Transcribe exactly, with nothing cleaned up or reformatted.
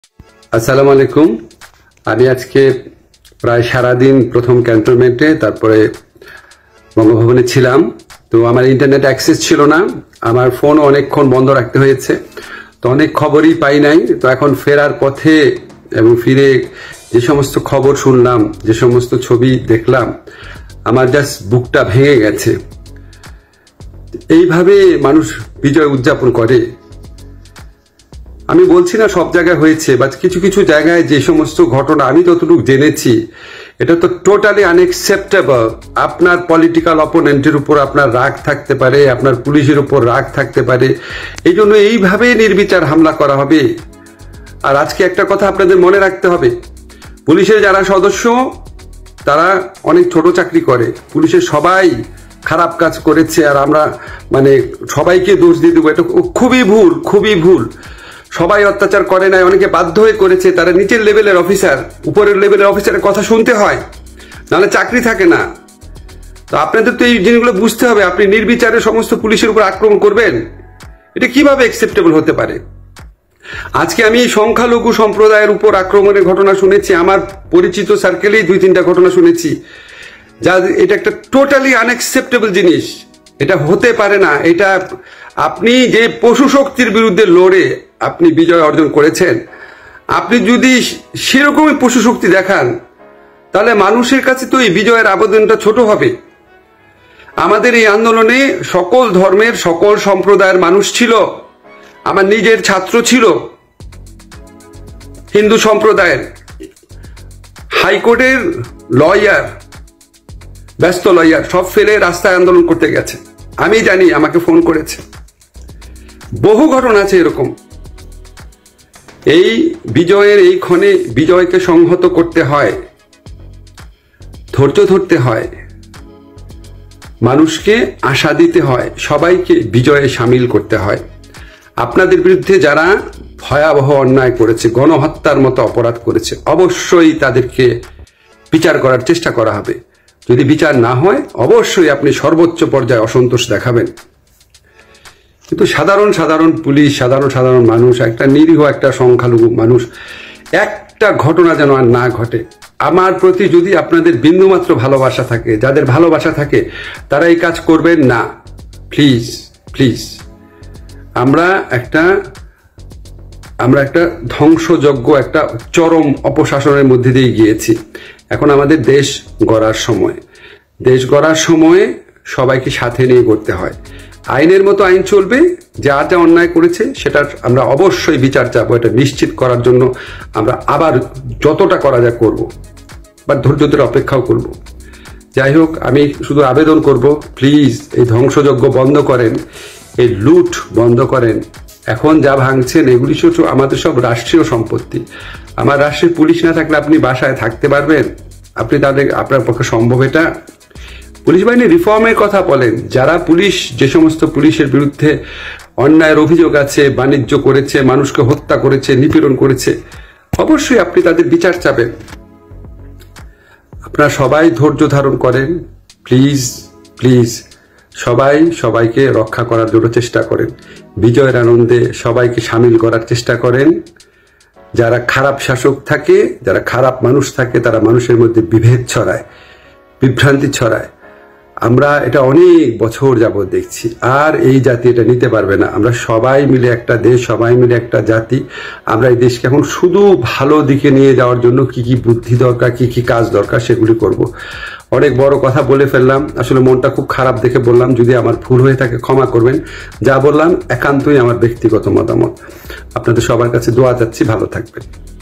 আসসালামু আলাইকুম। আমি আজকে প্রায় সারাদিন প্রথম ক্যান্টনমেন্টে, তারপরে বঙ্গভবনে ছিলাম। তো আমার ইন্টারনেট অ্যাক্সেস ছিল না, আমার ফোন অনেকক্ষণ বন্ধ রাখতে হয়েছে, তো অনেক খবরই পাই নাই। তো এখন ফেরার পথে এবং ফিরে যে সমস্ত খবর শুনলাম, যে সমস্ত ছবি দেখলাম, আমার জাস্ট বুকটা ভেঙে গেছে। এইভাবে মানুষ বিজয় উদযাপন করে? আমি বলছি না সব জায়গায় হয়েছে, বা কিছু কিছু জায়গায় যে সমস্ত ঘটনা আমি যতটুকু জেনেছি, এটা তো টোটালি আনএক্সেপ্টেবল। আপনার পলিটিক্যাল অপোনেন্টের উপর আপনার রাগ থাকতে পারে, আপনার পুলিশের উপর রাগ থাকতে পারে, এই জন্য এইভাবে নির্বিচার হামলা করা হবে। আর আজকে একটা কথা আপনাদের মনে রাখতে হবে, পুলিশের যারা সদস্য তারা অনেক ছোট চাকরি করে, পুলিশের সবাই খারাপ কাজ করেছে, আর আমরা মানে সবাইকে দোষ দিয়ে দেবো, এটা খুবই ভুল, খুবই ভুল। সবাই অত্যাচার করে নাই, অনেকে বাধ্য হয়ে করেছে, তারা নিচের লেভেলের অফিসার, উপরের লেভেলের অফিসারের কথা শুনতে হয়, নাহলে চাকরি থাকে না। তো আপনাদের তো এই জিনিসগুলো বুঝতে হবে। আপনি নির্বিচারে সমস্ত পুলিশের উপর আক্রমণ করবেন, এটা কিভাবে অ্যাকসেপ্টেবল হতে পারে? আজকে আমি সংখ্যালঘু সম্প্রদায়ের উপর আক্রমণের ঘটনা শুনেছি, আমার পরিচিত সার্কেলেই দুই তিনটা ঘটনা শুনেছি, যা এটা একটা টোটালি আনএক্সেপ্টেবল জিনিস। এটা হতে পারে না। এটা আপনি যে পশু শক্তির বিরুদ্ধে লড়ে আপনি বিজয় অর্জন করেছেন, আপনি যদি সেরকমই পশু শক্তি দেখান, তাহলে মানুষের কাছে তো এই বিজয়ের আবেদনটা ছোট হবে। আমাদের এই আন্দোলনে সকল ধর্মের, সকল সম্প্রদায়ের মানুষ ছিল। আমার নিজের ছাত্র ছিল হিন্দু সম্প্রদায়ের, হাইকোর্টের লয়ার, ব্যস্ত লয়ার, সব ফেলে রাস্তায় আন্দোলন করতে গেছে। আমি জানি, আমাকে ফোন করেছে। বহু ঘটনা আছে এরকম। এই বিজয়ের এই ক্ষণে বিজয়কে সংহত করতে হয়, ধৈর্য ধরতে হয়, মানুষকে আশা দিতে হয়, সবাইকে বিজয়ে সামিল করতে হয়। আপনাদের বিরুদ্ধে যারা ভয়াবহ অন্যায় করেছে, গণহত্যার মতো অপরাধ করেছে, অবশ্যই তাদেরকে বিচার করার চেষ্টা করা হবে। যদি বিচার না হয়, অবশ্যই আপনি সর্বোচ্চ পর্যায়ে অসন্তোষ দেখাবেন। কিন্তু সাধারণ সাধারণ পুলিশ, সাধারণ সাধারণ মানুষ, একটা নিরীহ একটা সংখ্যালঘু মানুষ, একটা ঘটনা যেন আর না ঘটে। আমার প্রতি যদি আপনাদের বিন্দুমাত্র ভালোবাসা থাকে, যাদের ভালোবাসা থাকে, তারা এই কাজ করবেন না। Please please. আমরা একটা আমরা একটা ধ্বংসযজ্ঞ, একটা চরম অপশাসনের মধ্যে দিয়ে গিয়েছি। এখন আমাদের দেশ গড়ার সময়। দেশ গড়ার সময়ে সবাইকে সাথে নিয়ে করতে হয়। আইনের মতো আইন চলবে, যা যা অন্যায় করেছে সেটার আমরা অবশ্যই বিচার চাবো। এটা নিশ্চিত করার জন্য আমরা আবার যতটা করা যায় করব, বা ধৈর্য ধরে অপেক্ষাও করব। যাই হোক, আমি শুধু আবেদন করব, প্লিজ এই ধ্বংসযজ্ঞ বন্ধ করেন, এই লুট বন্ধ করেন। এখন যা ভাঙছেন এগুলি শুধু আমাদের সব রাষ্ট্রীয় সম্পত্তি। আমার রাষ্ট্রের পুলিশ না থাকলে আপনি বাসায় থাকতে পারবেন? আপনি তাদের, আপনার পক্ষে সম্ভব এটা? পুলিশ বাহিনী রিফর্মের কথা বলেন। যারা পুলিশ, যে সমস্ত পুলিশের বিরুদ্ধে অন্যায়ের অভিযোগ আছে, বাণিজ্য করেছে, মানুষকে হত্যা করেছে, নিপীড়ন করেছে, অবশ্যই আপনি তাদের বিচার চাবেন। আপনারা সবাই ধৈর্য ধারণ করেন, প্লিজ প্লিজ। সবাই সবাইকে রক্ষা করার জন্য চেষ্টা করেন, বিজয়ের আনন্দে সবাইকে সামিল করার চেষ্টা করেন। যারা খারাপ শাসক থাকে, যারা খারাপ মানুষ থাকে, তারা মানুষের মধ্যে বিভেদ ছড়ায়, বিভ্রান্তি ছড়ায়। আমরা এটা অনেক বছর যাবৎ দেখছি, আর এই জাতি এটা নিতে পারবে না। আমরা সবাই মিলে একটা দেশ, সবাই মিলে একটা জাতি। আমরা এই দেশকে এখন শুধু ভালো দিকে নিয়ে যাওয়ার জন্য কি কি বুদ্ধি দরকার, কি কি কাজ দরকার, সেগুলি করব। অনেক বড় কথা বলে ফেললাম, আসলে মনটা খুব খারাপ দেখে বললাম। যদি আমার ভুল হয়ে থাকে ক্ষমা করবেন। যা বললাম একান্তই আমার ব্যক্তিগত মতামত। আপনাদের সবার কাছে দোয়া চাচ্ছি, ভালো থাকবেন।